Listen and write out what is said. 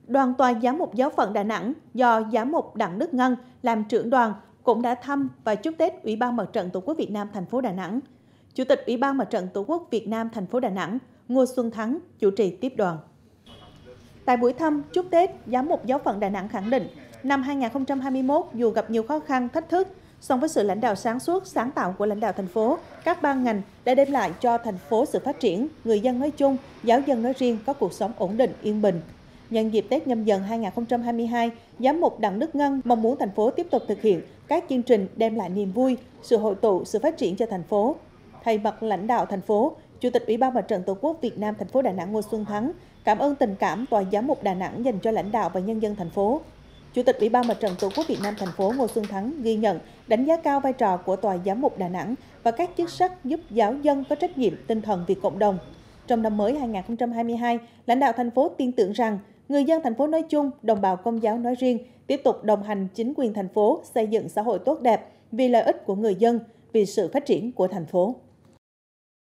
Đoàn Tòa Giám mục Giáo phận Đà Nẵng do Giám mục Đặng Đức Ngân làm trưởng đoàn cũng đã thăm và chúc Tết Ủy ban Mặt trận Tổ quốc Việt Nam thành phố Đà Nẵng. Chủ tịch Ủy ban Mặt trận Tổ quốc Việt Nam thành phố Đà Nẵng Ngô Xuân Thắng chủ trì tiếp đoàn. Tại buổi thăm chúc Tết, Giám mục Giáo phận Đà Nẵng khẳng định năm 2021 dù gặp nhiều khó khăn, thách thức, song với sự lãnh đạo sáng suốt, sáng tạo của lãnh đạo thành phố, các ban ngành đã đem lại cho thành phố sự phát triển, người dân nói chung, giáo dân nói riêng có cuộc sống ổn định, yên bình. Nhân dịp Tết Nhâm Dần 2022, Giám mục Đặng Đức Ngân mong muốn thành phố tiếp tục thực hiện các chương trình đem lại niềm vui, sự hội tụ, sự phát triển cho thành phố. Thay mặt lãnh đạo thành phố, Chủ tịch Ủy ban Mặt trận Tổ quốc Việt Nam thành phố Đà Nẵng Ngô Xuân Thắng cảm ơn tình cảm Tòa Giám mục Đà Nẵng dành cho lãnh đạo và nhân dân thành phố. Chủ tịch Ủy ban Mặt trận Tổ quốc Việt Nam thành phố Ngô Xuân Thắng ghi nhận, đánh giá cao vai trò của Tòa Giám mục Đà Nẵng và các chức sắc giúp giáo dân có trách nhiệm tinh thần vì cộng đồng. Trong năm mới 2022, lãnh đạo thành phố tin tưởng rằng người dân thành phố nói chung, đồng bào Công giáo nói riêng tiếp tục đồng hành chính quyền thành phố xây dựng xã hội tốt đẹp vì lợi ích của người dân, vì sự phát triển của thành phố.